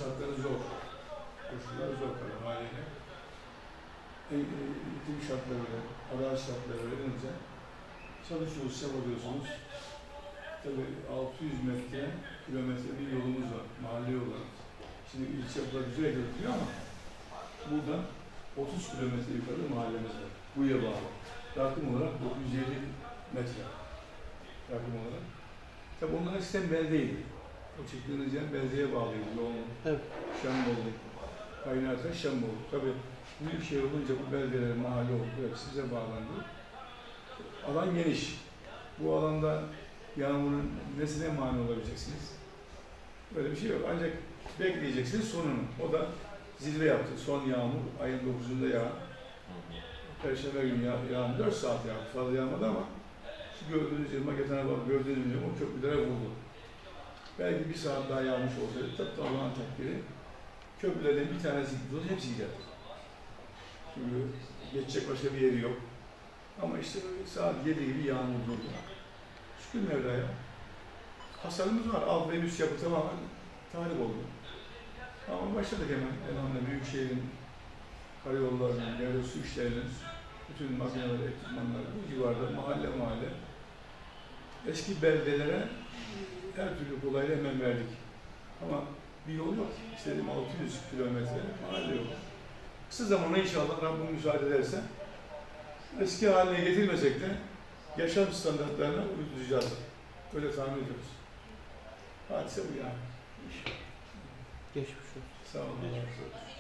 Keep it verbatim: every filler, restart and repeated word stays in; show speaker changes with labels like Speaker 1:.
Speaker 1: şartları zor. Koşullar zor tabii haliyle. İklim şartları, arazi şartları öğrenince çalışıyoruz, çabalıyorsunuz. Tabii altı yüz metre, kilometre bir yolumuz var, mahalle yolu. Şimdi ilçe yapılar güzel gözüküyor ama buradan otuz kilometre yukarıda mahallemiz var. Buya bağlı. Rakım olarak dokuz yüz elli metre. Rakım olarak. Tabii onların eskiden beldeydi. O çıktığınız yer beldeye bağlıydı. Yoğun, evet. Şambolu, Kaynarca, Şambolu. Tabii büyük şehir olunca bu beldeler, mahalle oldu. Hepsi bize bağlandı. Alan geniş. Bu alanda yağmurun nesine mani olabileceksiniz? Böyle bir şey yok. Ancak bekleyeceksiniz sonunu. O da zirve yaptı. Son yağmur ayın dokuzunda yağan. Perşembe günü yağ, yağan dört saat yağdı. Fazla yağmadı ama şu gördüğünüz yer, maketine bak, gördüğünüz yer o köprülere vurdu. Belki bir saat daha yağmış olsaydı tabii Allah'ın takdiri. Köprülerden bir tanesi gidiyordu, hepsi giderdi. Çünkü geçecek başka bir yeri yok. Ama işte saat yedi gibi yağmur durdu. Şükür Mevla'ya. Hasarımız var. Alt ve üst yapı tamamen tahrip oldu. Ama başladık hemen. Elhamdülillah Büyükşehir'in karayollarının, devlet su işlerinin bütün makineler, ekipmanlar bu civarda mahalle mahalle eski beldelere her türlü kolayla hemen verdik. Ama bir yol yok. İstediğim altı yüz kilometre mahalle yolu. Kısa zamanda inşallah Rabbim müsaade ederse eski haline getirmesek de yaşam standartlarına uygulayacağız. Öyle tahmin ediyoruz. Hadise bu yani.
Speaker 2: Geçmiş olsun.
Speaker 1: Sağ olun.